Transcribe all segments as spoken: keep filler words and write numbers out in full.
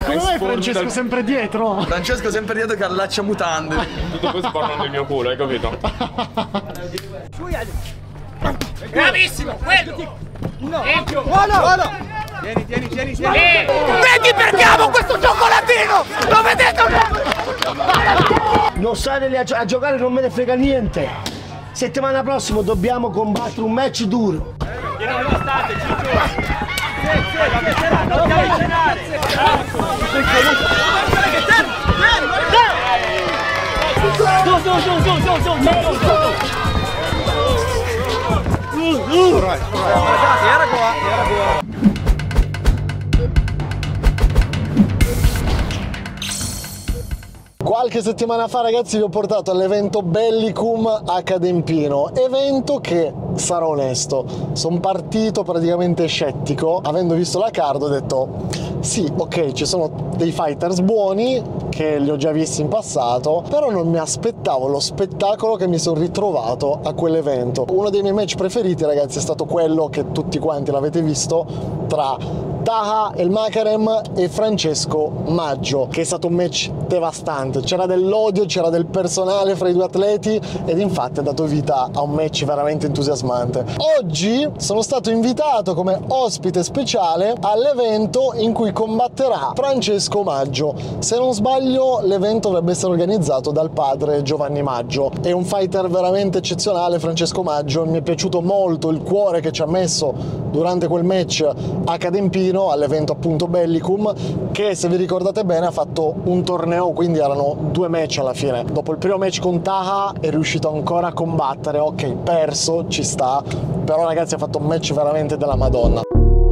Come mai Francesco dal... sempre dietro? Francesco sempre dietro che allaccia mutande. Tutto questo parlando del mio culo, hai capito? Bravissimo, quello! No! Buono! Buono! Tieni, tieni, tieni, tieni! Eh. Vedi perché amo questo cioccolatino! Lo vedete? Non stare lì a, gi a giocare non me ne frega niente! Settimana prossima dobbiamo combattere un match duro! Dove state, Ciccio? Sì, sì, non ti avvicinare! Su, su, su, su, su, su, su, su! Alright, ragazzi, era qua, era qua. Qualche settimana fa, ragazzi, vi ho portato all'evento Bellicum a Cadempino, evento che, sarò onesto, sono partito praticamente scettico. Avendo visto la card ho detto sì, ok, ci sono dei fighters buoni che li ho già visti in passato, però non mi aspettavo lo spettacolo che mi sono ritrovato a quell'evento. Uno dei miei match preferiti, ragazzi, è stato quello che tutti quanti l'avete visto tra Taha Elmakarem e Francesco Maggio, che è stato un match devastante. C'era dell'odio, c'era del personale fra i due atleti ed infatti ha dato vita a un match veramente entusiasmante. Oggi sono stato invitato come ospite speciale all'evento in cui combatterà Francesco Maggio. Se non sbaglio, l'evento dovrebbe essere organizzato dal padre Giovanni Maggio. È un fighter veramente eccezionale, Francesco Maggio. Mi è piaciuto molto il cuore che ci ha messo durante quel match a Cadempino, all'evento appunto Bellicum, che se vi ricordate bene ha fatto un torneo, quindi erano due match alla fine. Dopo il primo match con Taha è riuscito ancora a combattere, ok, perso, ci sta, però ragazzi ha fatto un match veramente della Madonna.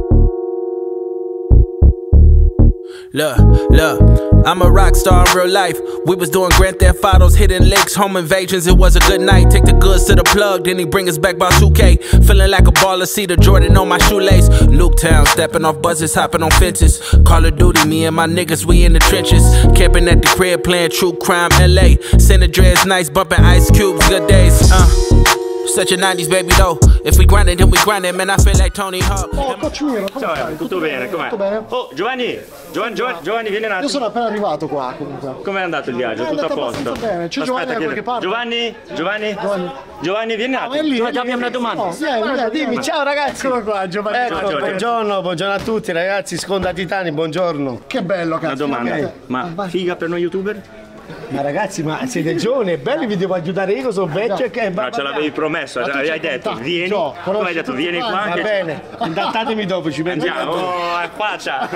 Look, look, I'm a rock star in real life. We was doing Grand Theft Autos, hitting licks, home invasions. It was a good night. Take the goods to the plug, then he bring us back about two K. Feeling like a baller, see the Jordan on my shoelace. Nuketown, stepping off buses, hopping on fences. Call of Duty, me and my niggas, we in the trenches. Camping at the crib, playing True Crime L A. Santa Dreads nice, bumping Ice Cubes, good days. Uh. Such a nineties baby though. If we grind it, then we grind it, man. I feel like Tony Hawk. Oh, Coach Miro, come stai? Tutto bene, com'è? Tutto bene? Oh, Giovanni, Giovanni, Giovanni, Giovanni, vieni un attimo. Io sono appena arrivato qua, comunque. Com'è andato il viaggio? È Tutto a andato posto? bene. C'è Giovanni da qualche parte? Giovanni, Giovanni, Giovanni, Giovanni, vieni un attimo. Ah, lì, Giovanni, abbiamo una domanda. No, vieni, vieni, dimmi, ciao ragazzi. Eccolo qua, Giovanni. Ecco, Giovanni. buongiorno, buongiorno a tutti ragazzi, Sconda Titani, buongiorno. Che bello, cazzo. Una domanda, Okay. ma figa per noi youtuber? Ma ragazzi, ma siete giovani e belli, vi devo aiutare io, sono vecchio e che... Ma ce l'avevi promesso, hai detto, vieni, tu hai detto, vieni qua. Va bene, contattatemi dopo, ci andiamo, a faccia.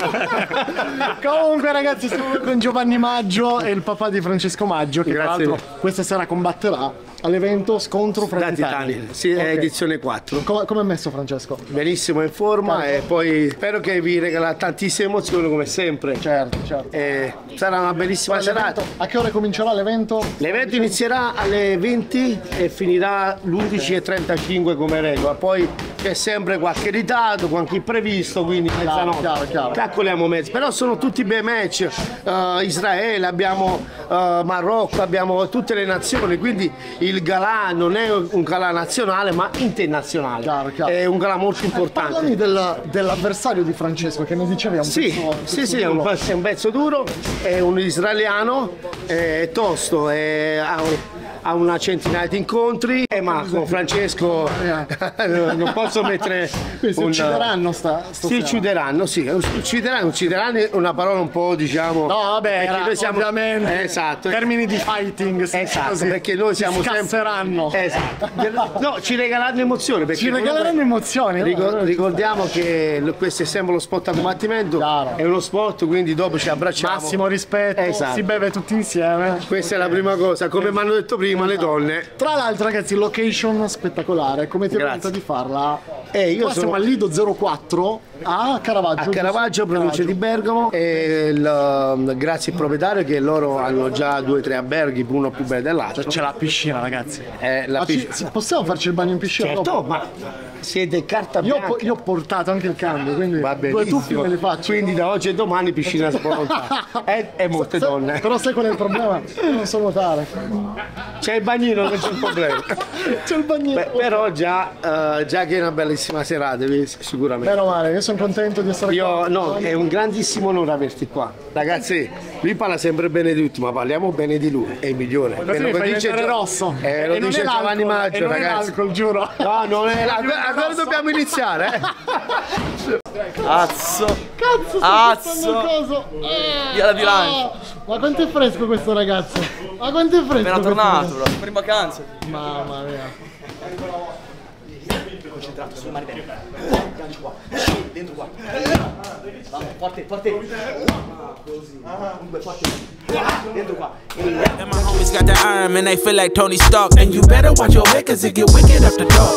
Comunque ragazzi, siamo con Giovanni Maggio e il papà di Francesco Maggio, che Grazie. tra l'altro questa sera combatterà all'evento Scontro fra Da Titani. Titani, sì, Okay. è edizione quattro. Come come è messo Francesco? Benissimo, in forma e poi spero che vi regala tantissime emozioni come sempre. Certo, certo. E sarà una bellissima serata. A che ora comincerà l'evento? L'evento inizierà alle venti e finirà all'undici e trentacinque come regola, poi c'è sempre qualche ritardo, qualche imprevisto, quindi mezzanotte. Chiaro, chiaro. Calcoliamo mezzi, però sono tutti bei match, uh, Israele, abbiamo uh, Marocco, abbiamo tutte le nazioni, quindi il galà non è un galà nazionale ma internazionale, Chiaro, chiaro. è un galà molto Parlami importante. del- dell'avversario di Francesco, che mi dicevi è un Sì, pezzo, un sì, pezzo sì, è un, duro. pezzo- è un pezzo duro, è un israeliano, è tosto, è, ha, ha una centinaia di incontri, eh, ma con Francesco non posso mettere Quindi si un- uccideranno sta, Si stasera. uccideranno, sì, uccideranno, uccideranno è una parola un po' diciamo... No, vabbè, perché era, noi siamo- ovviamente, Eh, esatto. termini di fighting, sì, Esatto, così. perché noi Si siamo sempre... scasseranno. Esatto. No, ci regaleranno emozioni. perché Ci regaleranno comunque- emozioni. Ricor- no? ricordiamo che lo- questo è sempre lo sport a combattimento, Chiaro. è uno sport, quindi dopo ci abbracciamo. Massimo rispetto, Esatto. si beve tutti insieme. Questa è la prima cosa, come mi hanno detto prima le donne. Tra l'altro ragazzi, location spettacolare, come ti è Grazie. venuta di farla? Eh, io Qua siamo sono al Lido zero quattro a Caravaggio. a Caravaggio, provincia di Bergamo, e il- grazie al proprietario che loro hanno già due o tre alberghi, uno più bello dell'altro. C'è la piscina ragazzi. Eh, la Ma ci- piscina. possiamo farci il bagno in piscina? Certo, dopo? ma siete carta Io, ho bianca. po- io ho portato anche il cambio, quindi Va due benissimo. tuffi me li faccio. Quindi da oggi e domani piscina spontanea. e, e molte Se- donne. Però sai qual è il problema? Io non so nuotare. C'è il bagnino, non c'è un problema. C'è il bagnino. Beh, però già, eh, già che è una bella bellissima serata, sicuramente. Meno male, io sono contento di essere io, qua. No, è un grandissimo onore averti qua. Ragazzi, lui parla sempre bene di tutti, ma parliamo bene di lui, è il migliore. Così mi fai diventare rosso. Eh, lo e dice Giovanni Maggio, non ragazzi. È l'alcol, giuro. No, non è l'alcol. Allora dobbiamo iniziare, eh. Cazzo. Cazzo, Azzo. coso. Via la bilancia. Ah, ma quanto è fresco questo ragazzo? Ma quanto è fresco? Appena questo tornato, ragazzo? bro. Sempre in vacanza. Mamma mia. Concentrato, sulle mani bene. Gancio qua. Dentro qua. Vamos, forte, forte. Così. Comunque forte. Dentro qua. And my homies got that iron and they feel like Tony Stark. And you better watch your head cause it get wicked up the top.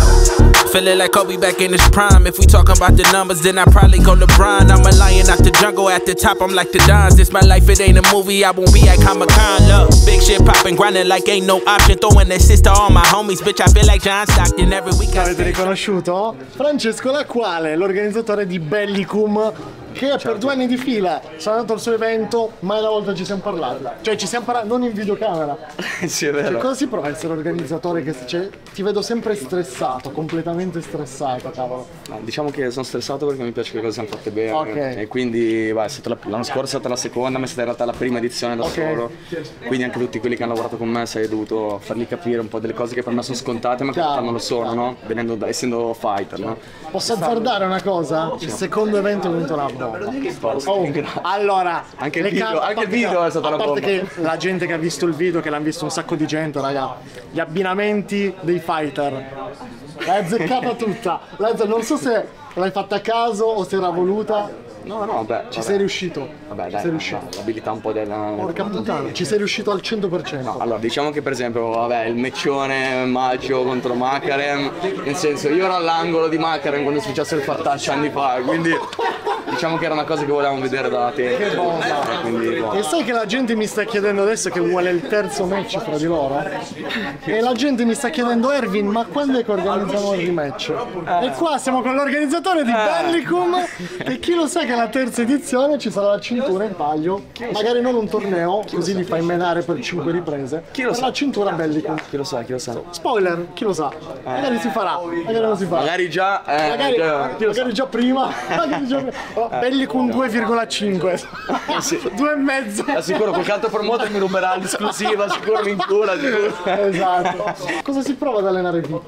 Uh, feeling like Kobe back in his prime. If we talking about the numbers, then I probably go LeBron. I'm a lion out the jungle, at the top I'm like the Dons. This my life, it ain't a movie, I won't be at Comic-Con. Look, big shit popping, grinding like ain't no option. Throwing assist to all my homies, bitch, I feel like John Stockton every week. Avete riconosciuto? Francesco Lacquale, l'organizzatore di Bellicum, che per due anni di fila sono andato al suo evento, mai una volta ci siamo parlati. Cioè ci siamo parlati non in videocamera. Sì, è vero. Cioè, cosa si prova a essere organizzatore? Che cioè, ti vedo sempre stressato, completamente stressato, cavolo. No, diciamo che sono stressato perché mi piace che le cose siano fatte bene. Ok. E quindi vai, è stata la- l'anno scorso è stata la seconda, ma è stata in realtà la prima edizione da Ok. solo. Quindi anche tutti quelli che hanno lavorato con me sei dovuto fargli capire un po' delle cose che per me sono scontate, ma che in Chiaro, realtà non lo sono, no? Venendo da, essendo fighter, no? Posso azzardare una cosa? Il secondo evento è venuto una bomba. Oh, allora, Anche il le video- cam- a anche il parte video che- è stata a una parte bomba. che la gente che ha visto il video, che l'hanno visto un sacco di gente, raga, gli abbinamenti dei fighter, l'hai azzeccata tutta. L'hai azze- non so se l'hai fatta a caso o se era voluta. No, no, beh. Ci vabbè. sei riuscito. Vabbè, Ci dai, sei riuscito. dai, l'abilità un po' della. Porca puttana, ci sei riuscito al cento per cento. No, allora diciamo che per esempio, vabbè, il matchone Maggio contro Makarem, nel senso io ero all'angolo di Makarem quando è successo il fattaccio anni fa, quindi diciamo che era una cosa che volevamo vedere da tempo. Che bomba. Eh, quindi, boh. E sai che la gente mi sta chiedendo adesso che vuole il terzo match fra di loro? E la gente mi sta chiedendo, Erwin, ma quando è che organizziamo il rematch? E qua siamo con l'organizzatore di Bellicum, e chi lo sa che alla terza edizione ci sarà la cintura in palio, magari non un torneo, così li fai menare per cinque riprese, Chi lo per sa? la cintura Bellicum. Chi lo sa, chi lo sa. Spoiler, chi lo sa? Magari si farà, magari non si farà. Magari già, eh, Magari, già, chi lo sa. magari già prima, magari già prima. Oh, Bellicum due virgola cinque, due e mezzo. Sicuro qualche altro promoter mi ruberà l'esclusiva, sicuro mi incura, sicuro. Esatto. Cosa si prova ad allenare V I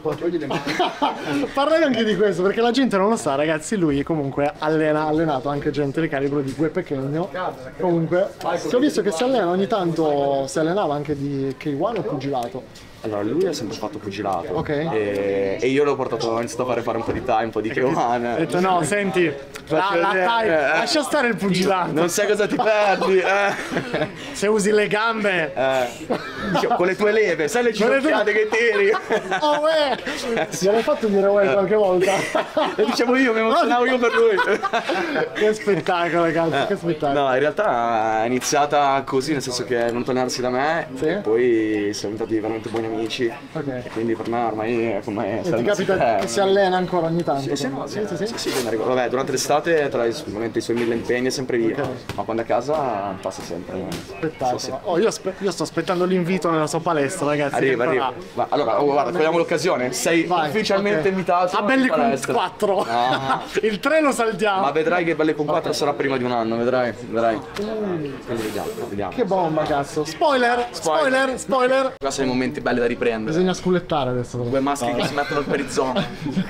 P? Parlare anche di questo, perché la gente non lo sa, ragazzi. Lui comunque allena, ha allenato anche gente di calibro di Gue Pequeno. Comunque, che ho visto che si allena ogni tanto, si allenava anche di K uno o pugilato. Allora lui ha sempre fatto pugilato. Ok. E, e io l'ho portato, ho iniziato a fare, fare un po' di time, un po' di K uno. Ho detto no, senti, la, la time, Eh, eh. lascia stare il pugilato. Non sai cosa ti perdi, eh. Se usi le gambe. Eh, dicevo, con le tue leve, sai le Con le tue- ginocchiate che tiri? Oh, uè! Mi hai fatto dire uè qualche volta. E dicevo io, mi emozionavo io per lui. Che spettacolo, ragazzi, che spettacolo. No, in realtà è iniziata così, nel senso che è venuto a allenarsi da me, Sì. e poi siamo diventati veramente buoni amici. Ok. E quindi per me ormai è come E ti capita che si allena ancora ogni tanto? Sì, sì, no, sì, sì, sì. sì, sì, quindi arrivo- vabbè, durante l'estate tra i, ovviamente i suoi mille impegni è sempre via, ma quando è a casa passa sempre. Spettacolo. Sì, sì. Oh, io, aspe- io sto aspettando l'invito nella sua palestra, ragazzi. Arriva, che arriva. farà. Va, allora, oh, guarda, cogliamo l'occasione. Sei Vai, ufficialmente ok. invitato a Bellicum in palestra. quattro. Ah. Il tre lo saltiamo. Ma vedrai che Bellicum quattro sarà prima di un anno, vedrai, vedrai. Quindi vediamo, vediamo. Che bomba, cazzo. Spoiler, spoiler, spoiler. Questi sono i momenti belli da riprendere. Bisogna scullettare adesso. però. Due maschi che si mettono il perizzone.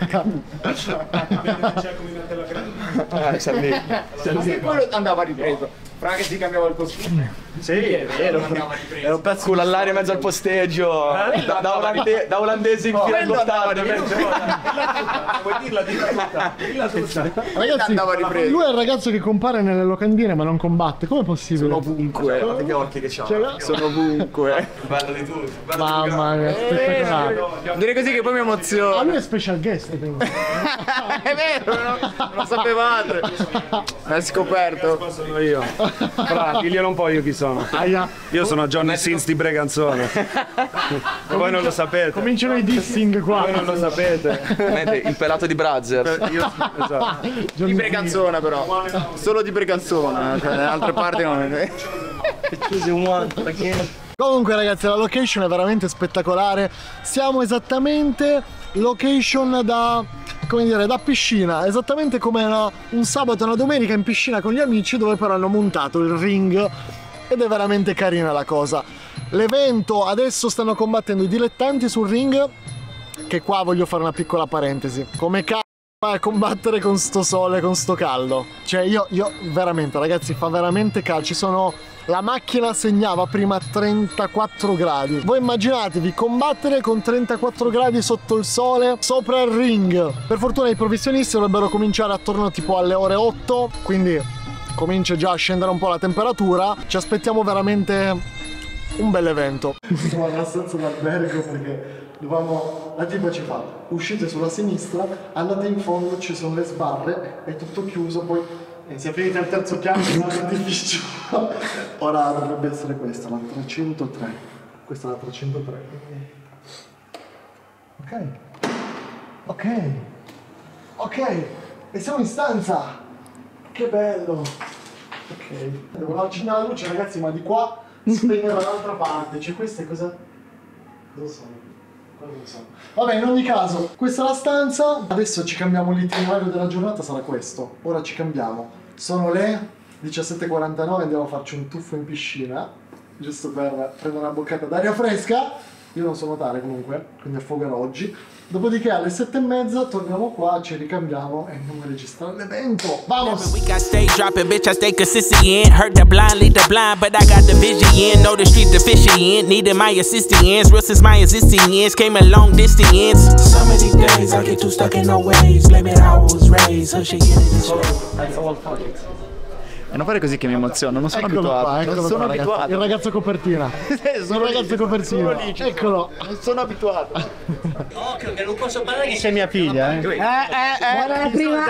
Eh, c'è lì. Sì, quello andava ripreso. Fra che si cambiava il costume. Sì, è vero. Era un pezzo culo all'aria in mezzo al posteggio. Da, da, olande- da olandese in fila allo stadio. Puoi dirla di tutta. Dilla tutta. Ragazzi, Andava ripreso. lui è il ragazzo che compare nelle locandine ma non combatte. Com'è possibile? Sono ovunque. Guarda che occhi che c'ho. Cioè, Sono ovunque. Bello di tutto. mamma mia, spettacolare. Dire così che poi mi Ah, emoziono. lui è special guest, quindi. È vero, no? Non lo sapevate. Hai scoperto? Sono io. Fra, diglielo un po' io chi sono. Aia. Io sono Johnny Sins di Breganzone. Voi non lo sapete. Cominciano i dissing qua. Voi non lo sapete. Vedete, il pelato di Brazzers. Io, esatto. Di Breganzona però. Solo di Breganzona, cioè da altre parti non. Comunque ragazzi, la location è veramente spettacolare. Siamo esattamente location da, come dire, da piscina, esattamente come una, un sabato e una domenica in piscina con gli amici, dove però hanno montato il ring ed è veramente carina la cosa. L'evento, adesso stanno combattendo i dilettanti sul ring, che qua voglio fare una piccola parentesi, come cazzo a combattere con sto sole, con sto caldo, cioè io, io veramente ragazzi, fa veramente caldo, ci sono, la macchina segnava prima trentaquattro gradi, voi immaginatevi combattere con trentaquattro gradi sotto il sole sopra il ring. Per fortuna i professionisti dovrebbero cominciare attorno tipo alle ore otto, quindi comincia già a scendere un po' la temperatura, ci aspettiamo veramente un bel evento. Siamo alla stanza d'albergo perché dovevamo, la tipa ci fa, uscite sulla sinistra, andate in fondo, ci sono le sbarre, è tutto chiuso, poi eh, si è finito il terzo piano dell'edificio. Ora dovrebbe essere questa, la trecentotré. Questa è la trecentotré. Ok. Ok. Ok. E siamo in stanza. Che bello. Ok. Devo accendere la luce ragazzi, ma di qua spegnere dall'altra parte. Cioè queste cosa... Non so. Vabbè, in ogni caso, questa è la stanza. Adesso ci cambiamo, l'itinerario della giornata sarà questo. Ora ci cambiamo. Sono le diciassette e quarantanove, andiamo a farci un tuffo in piscina, giusto per prendere una boccata d'aria fresca. Io non so nuotare comunque, quindi affogherò oggi. Dopodiché alle sette e mezza torniamo qua, ci ricambiamo e andiamo a registrare l'evento. Vamos! We got stage dropping, bitch, I stay consistent in. Heard the blind lead the blind, but I got the vision in. Know the street deficient, needed my assistance. Real since my existence, came a long distance. Some of these days I get too stuck in no ways. Blame it how I was raised, her shit get it this way. That's all fucking. E non fare così che mi emoziono, non sono Eccolo abituato. qua, eccolo non sono qua, abituato. ragazzi. Il ragazzo copertina. sono Il ragazzo copertina. Eccolo. Non sono abituato. Occhio che non posso parlare che Sei mia figlia, eh? Eh, eh, Guarda la prima.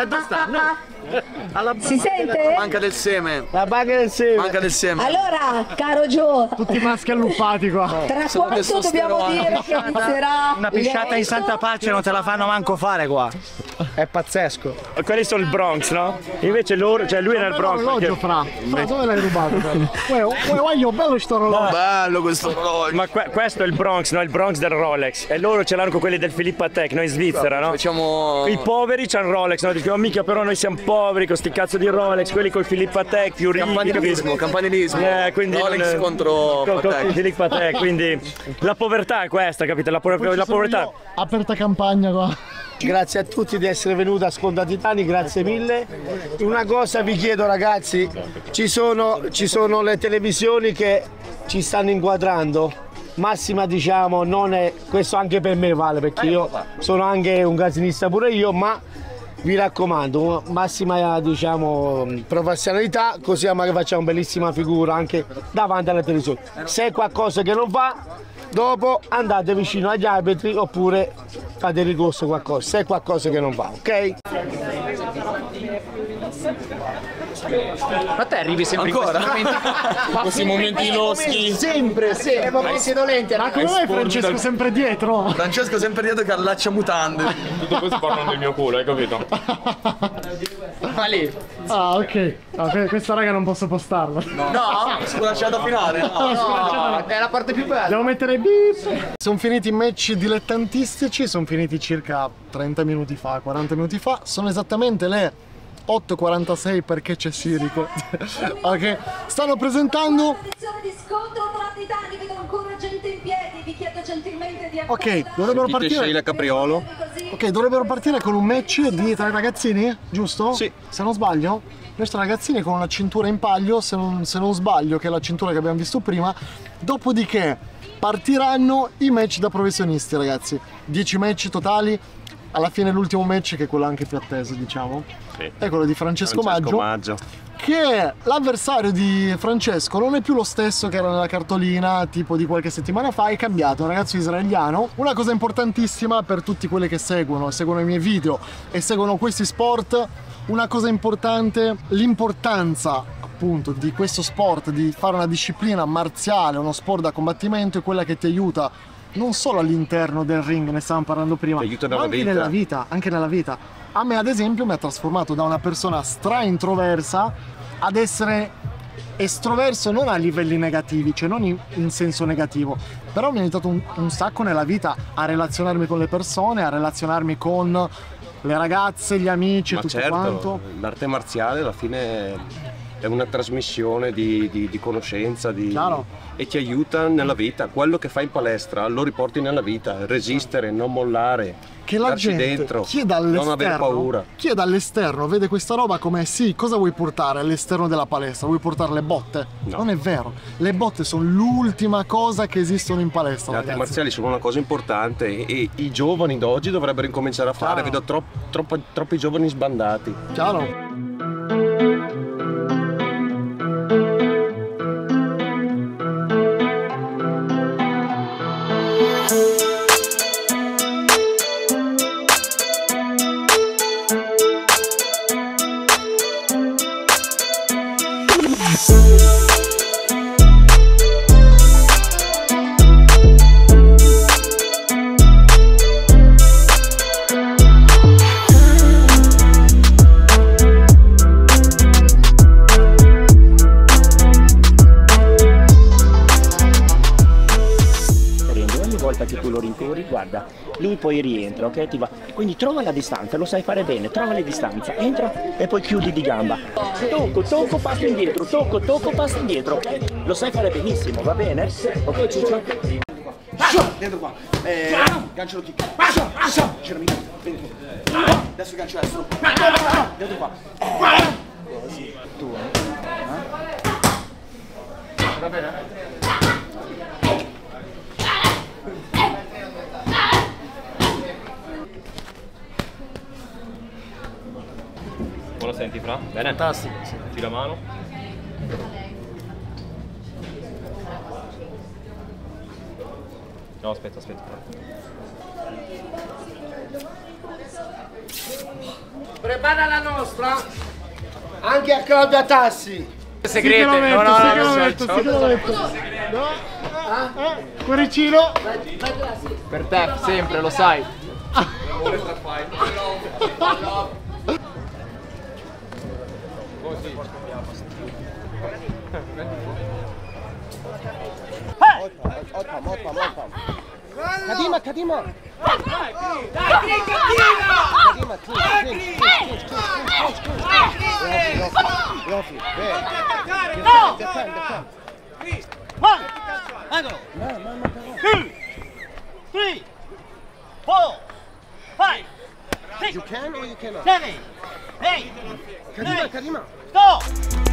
Alla Si sente? Manca del seme. La banca del seme. Manca del seme. Allora, caro Joe, Tutti maschi alluppati qua. tra Sono quanto dobbiamo testosterone. dire che inizierà Una pisciata in l'evento? santa pace non te la fanno manco fare qua. È pazzesco. quelli sono il Bronx, no? Invece loro, cioè lui era il Bronx. L'orologio fra. Fra, dove l'hai rubato? Guarda, bello sto orologio. Bello questo orologio. Ma que questo è il Bronx, no? Il Bronx del Rolex. E loro ce l'hanno con quelli del Filippa Tech, noi in Svizzera, no? Facciamo... I poveri c'hanno il Rolex, no? Dicono mica però noi siamo poveri con sti cazzo di Rolex, quelli col Filippa Tech più ricchi. Campanilismo, campanilismo. Eh, quindi Rolex non- contro con, con Patek. Filippa Tech, quindi la povertà è questa, capite? La, po la povertà. Aperta campagna qua. Grazie a tutti di essere venuti a Sponda Titani, grazie mille. Una cosa vi chiedo ragazzi, ci sono, ci sono le televisioni che ci stanno inquadrando. Massima diciamo non è, questo anche per me vale perché io sono anche un casinista pure io, ma vi raccomando, massima diciamo professionalità, così magari facciamo bellissima figura anche davanti alla televisione. Se è qualcosa che non va, dopo andate vicino agli arbitri oppure fate ricorso a qualcosa, se è qualcosa che non va, ok? Ma te arrivi sempre Ancora? in questi momenti. Questi momenti loschi. Sempre, sempre, momenti dolenti. Ma come mai Francesco sempre dietro? Francesco sempre dietro che allaccia mutande. Tutto questo parlando del mio culo, hai capito? Ma lì. Ah, ok. No, que- questa raga non posso postarla. No, sculacciata finale. No. No, è la parte più bella. Devo mettere beep. Sono finiti i match dilettantistici, sono finiti circa trenta minuti fa, quaranta minuti fa. Sono esattamente le otto e quarantasei perché c'è Sirico. Ok, stanno presentando. Posizione di scontro tra titani, vedo ancora gente in piedi, vi chiedo gentilmente di Ok, dovrebbero partire. Capriolo. Ok, dovrebbero partire con un match di tre ragazzini, giusto? Sì. Se non sbaglio. Questi ragazzini con una cintura in palio, se non, se non sbaglio, che è la cintura che abbiamo visto prima. Dopodiché partiranno i match da professionisti, ragazzi. dieci match totali. Alla fine l'ultimo match, che è quello anche più atteso, diciamo, Sì. è quello di Francesco, Francesco Maggio, Maggio. che l'avversario di Francesco non è più lo stesso che era nella cartolina tipo di qualche settimana fa, è cambiato, un ragazzo israeliano. Una cosa importantissima per tutti quelli che seguono, seguono i miei video e seguono questi sport, una cosa importante, l'importanza appunto di questo sport, di fare una disciplina marziale, uno sport da combattimento, è quella che ti aiuta non solo all'interno del ring, ne stavamo parlando prima, Ti aiuta ma nella anche vita. nella vita, anche nella vita. A me ad esempio mi ha trasformato da una persona stra introversa ad essere estroverso non a livelli negativi, cioè non in, in senso negativo, però mi ha aiutato un, un sacco nella vita a relazionarmi con le persone, a relazionarmi con le ragazze, gli amici, Ma tutto certo, quanto. L'arte marziale alla fine è una trasmissione di, di, di conoscenza di, e ti aiuta nella vita. Quello che fai in palestra lo riporti nella vita, resistere, non mollare, che la gente, dentro, chi è non aver paura. Chi è dall'esterno vede questa roba come sì, cosa vuoi portare all'esterno della palestra? Vuoi portare le botte? No. Non è vero, le botte sono l'ultima cosa che esistono in palestra. Le arti ragazzi. marziali sono una cosa importante e, e i giovani d'oggi dovrebbero incominciare a fare. Chiaro. Vedo troppo, troppo, troppi giovani sbandati. Chiaro? Che tu lo rincorri, guarda, lui poi rientra, ok? Ti va. Quindi trova la distanza, lo sai fare bene, trova le distanze, entra e poi chiudi di gamba. Tocco, tocco, passo indietro, tocco, tocco, passo indietro. Lo sai fare benissimo, va bene? Ok, Ciccio? Dentro qua. Eh, gancio lo kick. Girami. Adesso gancio destro. Dentro qua. Così. Tu, eh? Va bene? Come lo senti, Fra? Bene? Fantastico, sì. Tira mano. No, aspetta, aspetta. Prepara la nostra anche a Claudia Tassi. Segrete, sì, no, no, no, sì, no, metto, sì, lo metto. No? Ah, eh, cuoricino. per te, sempre, lo sai. Kadima, Kadima. Dai, dai, Kadima! Two, three, four, five, six, you can or you cannot? Seven, eight, Kadima, Kadima. Stop!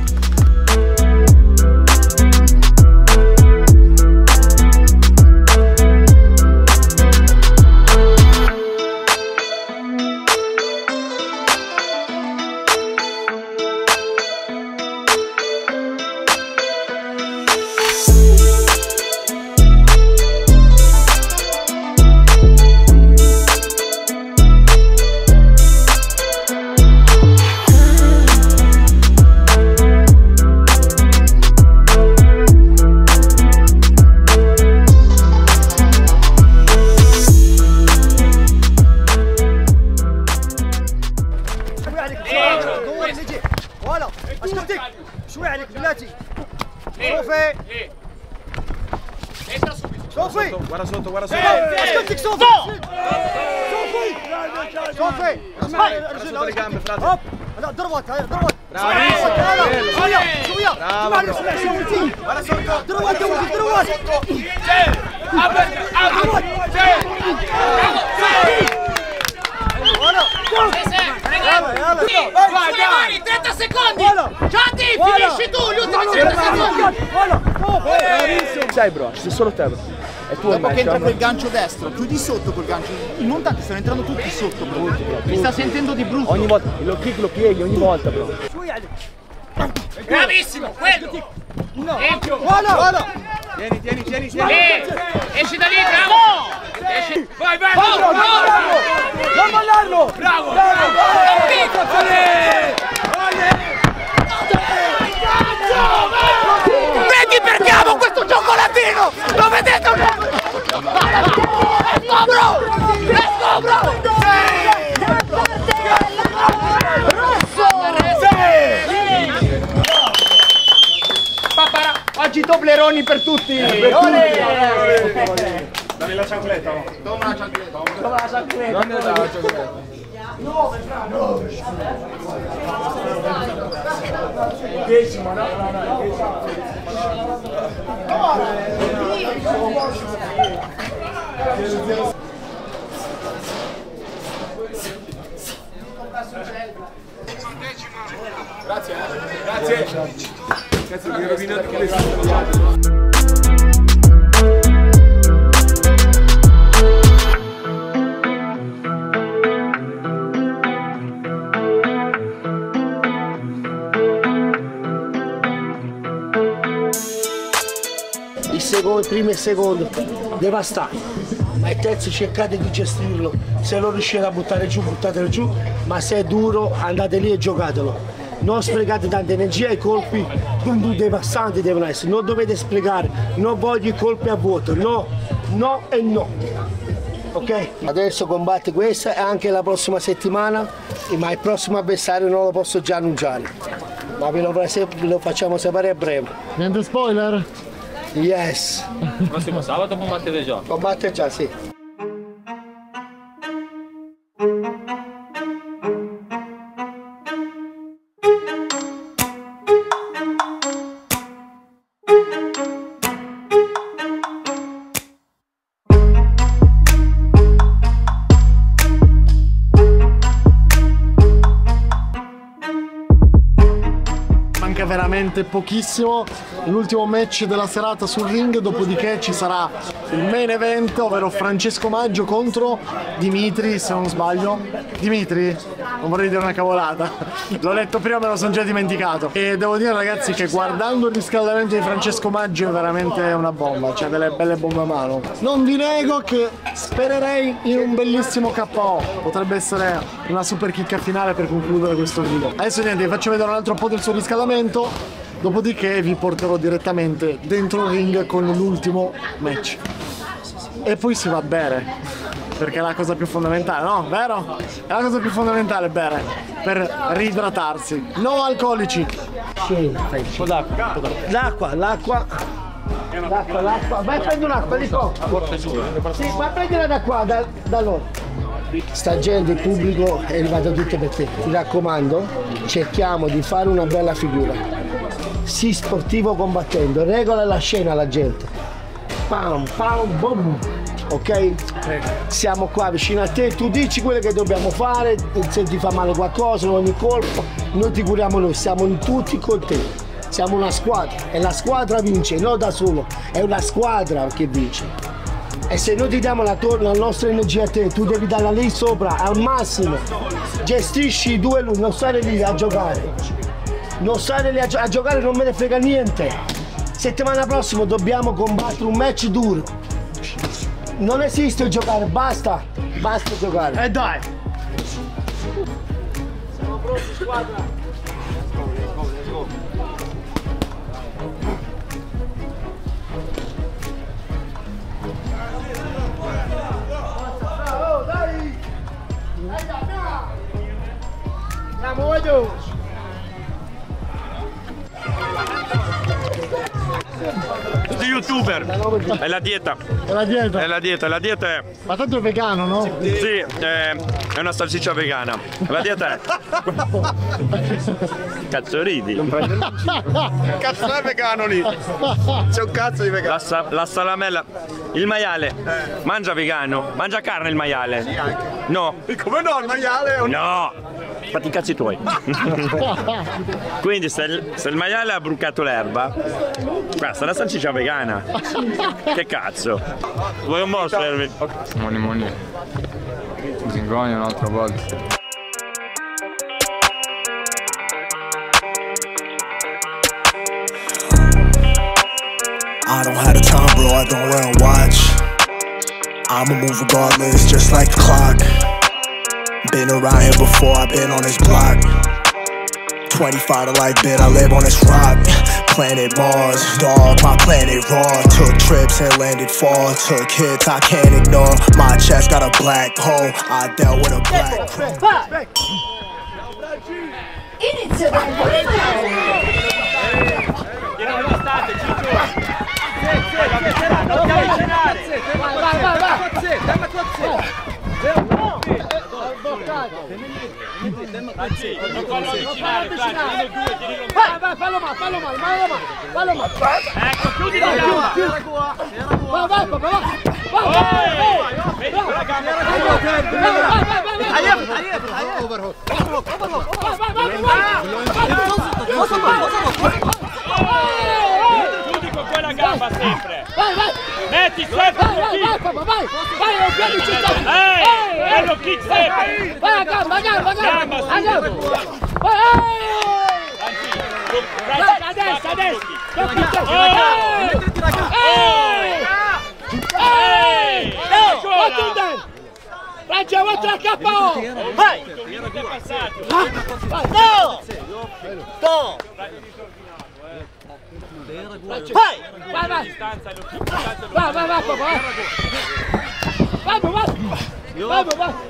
شوي عليك بلاتي صوفي صوفي ورا صوته ورا صوته اسكتك صوفي صوفي صوفي اسمع رجل هوب لا ضربت هاي ضربت شويه شويه ورا صوته ضربت ضربت Vai, vai, trenta secondi! Gianti, finisci tu gli ultimi trenta secondi! Sai bro, ci sei solo te bro. È tuo. Dopo che entra quel gancio destro, chiudi sotto col gancio. Non tanti, stanno entrando tutti sotto bro. Mi sta sentendo di brutto. Ogni volta, lo kick lo pieghi ogni volta bro. Bravissimo, quello! No! Empio! Guarda! Guarda! Tieni, tieni, tieni, tieni! Esci da lì, bravo! Esci! Vai, vai, vai! Non mollarlo! Bravo! Vedi perché amo questo cioccolatino! Lo vedete? Let's go, bro! Let's go, bro! Oggi Tobleroni per tutti! Olè! Dammi la ciancletta, no? Dove la ciancletta? Dove la ciancletta? Non ne dà la ciancletta. nove, fra nove. Decimo, no? No, no, decimo. Grazie, grazie. Cazzo, mi hai rovinato pure il Il secondo, il primo e il secondo, devastante. Ma il terzo cercate di gestirlo. Se lo riuscite a buttare giù, buttatelo giù, ma se è duro andate lì e giocatelo. Non sprecate tanta energia, i colpi devastanti devono essere, non dovete sprecare, non voglio i colpi a vuoto, no, no e no. Ok? Adesso combatte questa e anche la prossima settimana, ma il prossimo avversario non lo posso già annunciare. Ma ve lo, lo facciamo sapere a breve. Niente spoiler? Yes. Prossimo sabato combattete già? Combatte già, sì. Veramente pochissimo, l'ultimo match della serata sul ring, dopodiché ci sarà il main event, ovvero Francesco Maggio contro Dimitri, se non sbaglio. Dimitri? Non vorrei dire una cavolata, l'ho letto prima, me lo sono già dimenticato. E devo dire, ragazzi, che guardando il riscaldamento di Francesco Maggio è veramente una bomba, cioè delle belle bombe a mano. Non vi nego che spererei in un bellissimo K O, potrebbe essere una super chicca finale per concludere questo video. Adesso niente, vi faccio vedere un altro po' del suo riscaldamento, dopodiché vi porterò direttamente dentro il ring con l'ultimo match. E poi si va a bere, perché è la cosa più fondamentale, no? Vero? È la cosa più fondamentale bere, per riidratarsi. No alcolici. L'acqua, l'acqua. L'acqua, l'acqua. Vai a prendere un'acqua di qua. Sì, ma prendila da qua, da, da loro. Sta gente, il pubblico è arrivato tutto per te. Ti raccomando, cerchiamo di fare una bella figura. Sii sportivo combattendo, regola la scena alla gente. Pam, pam, boom. Ok? Siamo qua vicino a te, tu dici quello che dobbiamo fare, se ti fa male qualcosa, ogni colpo, noi ti curiamo noi, siamo tutti con te. Siamo una squadra e la squadra vince, non da solo, è una squadra che vince. E se noi ti diamo la, la nostra energia a te, tu devi darla lì sopra al massimo. Gestisci i due lui, non stare lì a giocare. Non stare lì a, gio a giocare, non me ne frega niente. Settimana prossima dobbiamo combattere un match duro. Non esiste giocare, basta. Basta giocare. E eh dai! Siamo pronti, squadra. Andiamo, voglio! Tutti youtuber! È la dieta! È la dieta? È la dieta, la dieta è... Ma tanto è vegano, no? Sì, è, è una salsiccia vegana. La dieta è... Cazzo ridi? Cazzo è vegano lì? C'è un cazzo di vegano. La, sa la salamella... Il maiale. Mangia vegano. Mangia carne il maiale. Sì, anche. No. E come no, il maiale è un... No! Fatti i cazzi tuoi. Quindi se il, se il maiale ha brucato l'erba, questa è la salsiccia vegana. Che cazzo? Vuoi un mo' servi? Moni moni. Zingoni un'altra volta. I don't have the time, bro, I don't wear a watch. I'ma move regardless, just like the clock. Been around here before, I've been on this block. twenty-five to life bit, I live on this rock. Planet Mars, dog, my planet raw. Took trips and landed far. Took hits I can't ignore. My chest got a black hole, I dealt with a black hole. Inizio del Non ti avvicinare! Vai, vai, vai, vai! Dammi tua non fallo avvicinare, vai, vai, fallo male, fallo male, fallo male, fallo male. Ecco, chiudi la gamba. Vai, vai, vai, vai. Vedi quella gamba. Vai, vai, vai. Arriva, arriva. Overhook. Overhook, overhook. Vai, vai, vai, vai. Chiudi con quella gamba sempre. Vai, vai. Metti sempre vai, vai, vai, vai, vai, vai, non piedi cittadini. Ehi, bello kick sempre. Vai, a gamba, a gamba, a gamba, a gamba. Vai, a destra, a destra. Mettiti la gamba. Ehi, ehi, quanto un den. Francia, oltre al K O. Vai. No. No. Vai! Vai, vai! Vai, vai, vai, vai! Vai, vai! Vai, vai! Vai, vai, vai!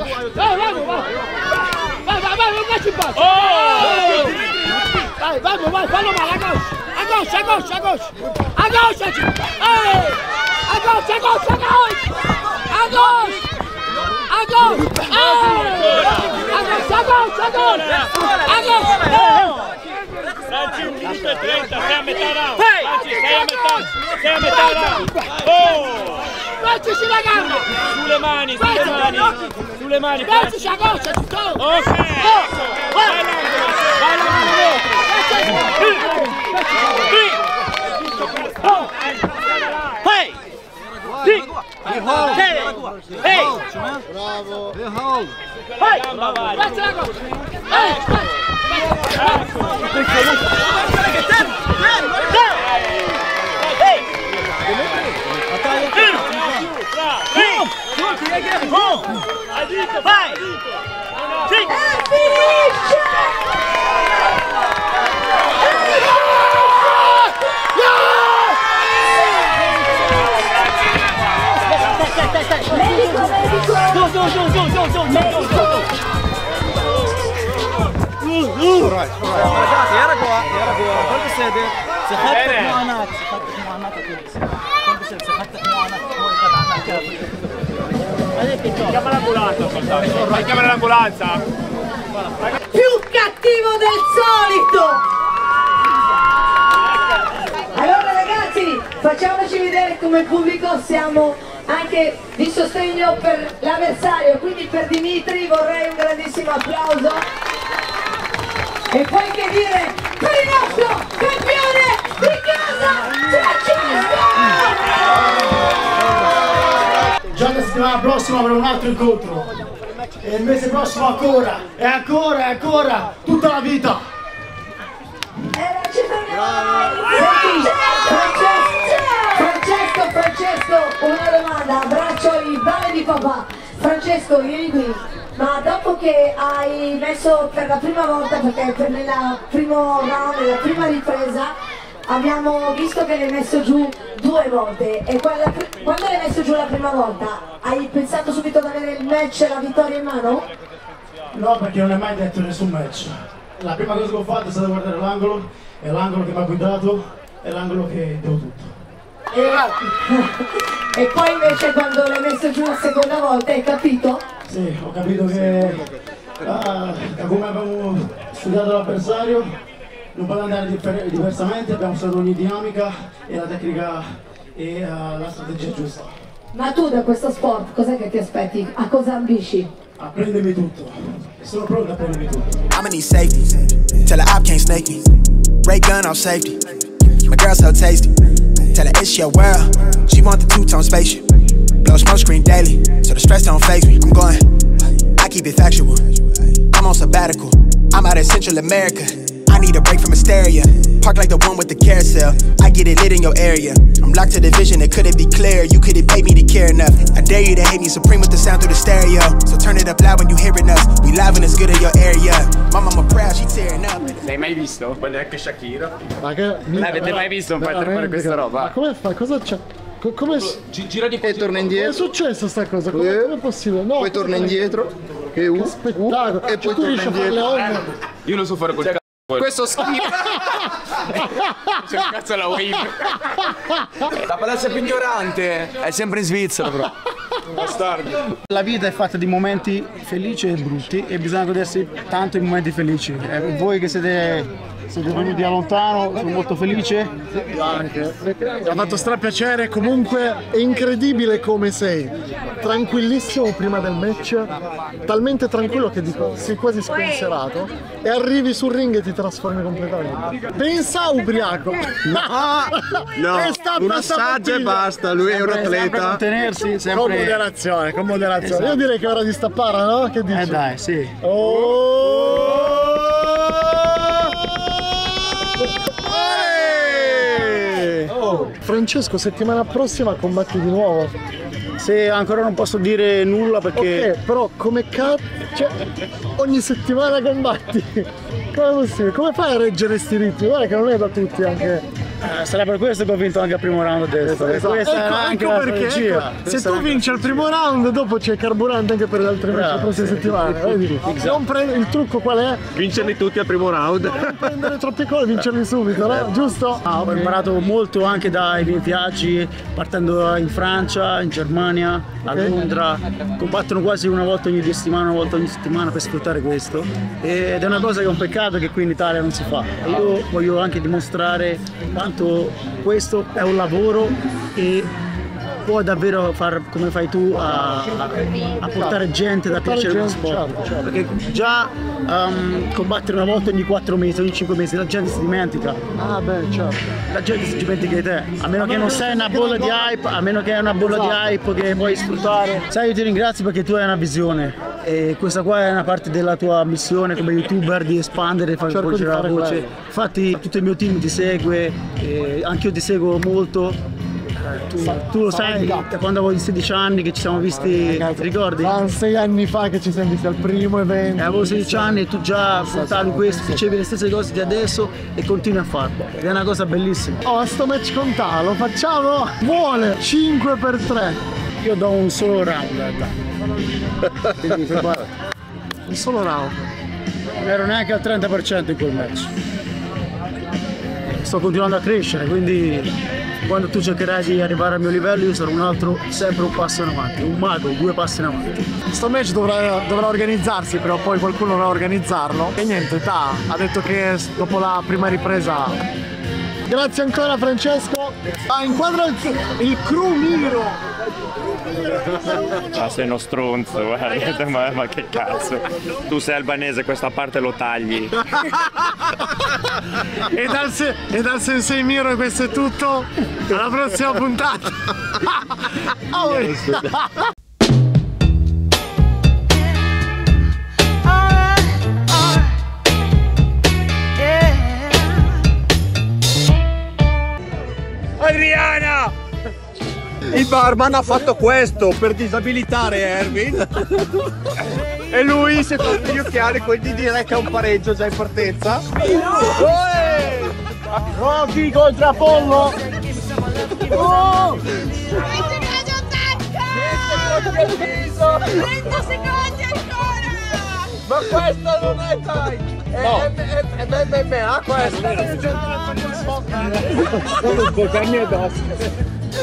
Vai, vai, vai, non dacci in basso! Vai, vai, vai, fallo male, a gauche! A gauche, a gauche, a gauche! A gauche! A gauche, a gauche, a gauche! A gauche! A gauche! A gauche, a gauche, a gauche! A gauche! Franci, un minuto e trenta, sei a metà round! Franci, sei a metà, sei a metà round! Oh! Franci, sulla gamba! Sulle mani, sulle mani! Sulle mani, Franci, a goccia, ci sto! Ok! Vai l'angolo! Vai l'angolo! Hey! Hey! Bravo! Vai! Franci, la goccia! Hey! Vai! E finisce! Medico, medico! Giù, giù, giù, giù, giù, giù, giù, giù! Alright, alright. Ragazzi, era qua, era qua. Quando siete? سخطت معاناة سخطت معاناة quando siete سخطت معاناة هو يتابعنا chiama l'ambulanza, vai chiamare l'ambulanza. Più cattivo del solito. Allora ragazzi, facciamoci vedere come pubblico siamo anche di sostegno per l'avversario, quindi per Dimitri vorrei un grandissimo applauso. E poi che dire per il nostro campione di casa, Francesco! Già la settimana prossima avremo un altro incontro. E il mese prossimo ancora, e ancora, e ancora, tutta la vita. E non ci fermiamo! Francesco, Francesco, una domanda, abbraccio il vale di papà. Francesco, vieni qui. Ma dopo che hai messo per la prima volta, perché per il primo round, nella prima ripresa, abbiamo visto che l'hai messo giù due volte e quella, quando l'hai messo giù la prima volta, hai pensato subito ad avere il match e la vittoria in mano? No, perché non è mai detto nessun match. La prima cosa che ho fatto è stata guardare l'angolo, e l'angolo che mi ha guidato è l'angolo che devo tutto. E, e poi invece quando l'hai messo giù la seconda volta hai capito? Sì, ho capito che ah, da come abbiamo studiato l'avversario non può andare diversamente, abbiamo usato ogni dinamica e la tecnica e uh, la strategia giusta. Ma tu da questo sport cos'è che ti aspetti? A cosa ambisci? A prendermi tutto, sono pronto a prendermi tutto. I'ma need safety, tell her op can't snake me. Ray gun off safety, my girl so tasty. Tell her it's your world, she want the two-tone spaceship. Blow smoke screen daily, so the stress don't faze me. I'm going, I keep it factual. I'm on sabbatical, I'm out in Central America. I need a break from hysteria. Park like the one with the carousel. I get it lit in your area. I'm locked to the vision, it couldn't be clear. You couldn't pay me to care enough. I dare you to hate me supreme with the sound through the stereo. So turn it up loud when you hearing us. We live and it's good in your area. My mama proud, she tearing up. L'hai mai visto? Quello è anche Shakira. Ma che... L'avete mai visto un fighter fare questa roba? Ma come fa? Cosa c'è? Co come... Gira di e torna indietro. Come è successa sta cosa? Come è possibile? No. Poi torna indietro. Che, che spettacolo. E poi tu riesci a fare le onde. Io non so fare quel Questo schifo. C'è un cazzo la wave. La palestra più ignorante è sempre in Svizzera, però. La vita è fatta di momenti felici e brutti e bisogna godersi tanto i momenti felici. Eh, voi che siete, siete venuti da lontano, sono molto felice. Anche. Mi ha fatto strapiacere, comunque è incredibile come sei. Tranquillissimo prima del match, talmente tranquillo che dico, sei quasi spensierato e arrivi sul ring e ti trasformi completamente. Pensa ubriaco. No, no, È stata un assaggio e basta, lui è un atleta. Tenersi Con sempre. moderazione, con moderazione. Esatto. Io direi che è ora di stappare, no? Che dici? Eh dai, sì. Oh! Oh! Francesco, settimana prossima combatti di nuovo. Se ancora non posso dire nulla perché... Ok, però come cazzo... Cioè, ogni settimana combatti. Come è possibile? Come fai a reggere sti ritmi? Guarda che non è da tutti anche... Eh, sarà per questo che ho vinto anche al primo round adesso. Esatto. Questa Ecco, è anche ecco la perché, strategia. ecco, se tu vinci al primo round, dopo c'è carburante anche per le altre match le prossime settimane. Vedi? Non pre- il trucco qual è? Vincerli tutti al primo round. Non prendere troppi gol e vincerli subito, no? Giusto? Ah, ho imparato molto anche dai miei viaggi, partendo in Francia, in Germania, a Londra. Combattono quasi una volta ogni settimana, una volta ogni settimana per sfruttare questo. Ed è una cosa che è un peccato che qui in Italia non si fa. Io voglio anche dimostrare quanto questo è un lavoro e può davvero far come fai tu a, a portare gente da piacere allo sport. Perché già um, combattere una volta ogni quattro mesi, ogni cinque mesi, la gente si dimentica. Ah beh, certo. La gente si dimentica di te, a meno che non sei una bolla di hype, a meno che è una bolla di hype che puoi sfruttare. Sai, io ti ringrazio perché tu hai una visione e questa qua è una parte della tua missione come youtuber di espandere, far conoscere la voce. Infatti tutto il mio team ti segue, anche io ti seguo molto. Tu, tu lo sai da quando avevo sedici anni che ci siamo visti, ti ricordi? Sono sei anni fa che ci siamo visti al primo evento. Eh, avevo sedici anni e tu già portavi questo, facevi le stesse cose di adesso e continui a farlo. Ed è una cosa bellissima. Oh, sto match con Ta, lo facciamo? Vuole cinque per tre. Io do un solo round. Quindi prepara. Un solo round. Non ero neanche al trenta per cento in quel match. Sto continuando a crescere, quindi quando tu cercherai di arrivare al mio livello io sarò un altro, sempre un passo in avanti, un mago, due passi in avanti. Sto match dovrà, dovrà organizzarsi, però poi qualcuno dovrà organizzarlo. E niente, Ta ha detto che dopo la prima ripresa. Grazie ancora Francesco. Ah, inquadra il, il crew Miro. Ah, sei uno stronzo, guarda, ma, ma che cazzo. Tu sei albanese, questa parte lo tagli. E dal, se, e dal Sensei Miro questo è tutto. Alla prossima puntata. Oh, Adriana! Il barman ha fatto questo per disabilitare Erwin e lui si è tolto gli occhiali, quindi direi che è un pareggio già in partenza. Rocky contro Apollo. Oh! trenta secondi ancora! Ma questo non è dai! No. È M M A questo! Non può darmi addosso.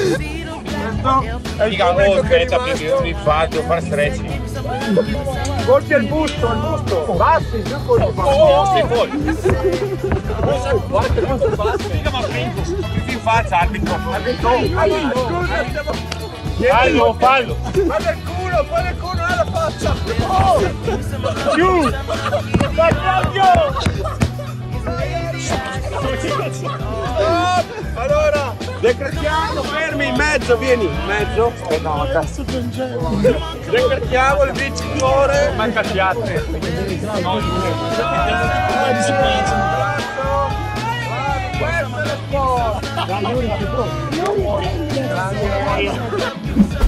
Mica oh, aspetta, mi faccio fare stretching. Colpi al busto, al busto. Bassi, giù con il busto. Oh, sei fuori. Guarda che non bassi. Mica ma prendo. Più in faccia, arbitro. Fallo, fallo. Guarda il culo, guarda il culo alla faccia! Oh! Giù! Vai Claudio! Oh, allora, decretiamo, fermi in mezzo, vieni, in mezzo. Eh no, cazzo decretiamo il vincitore. Manca fiatte. Questo è lo sport.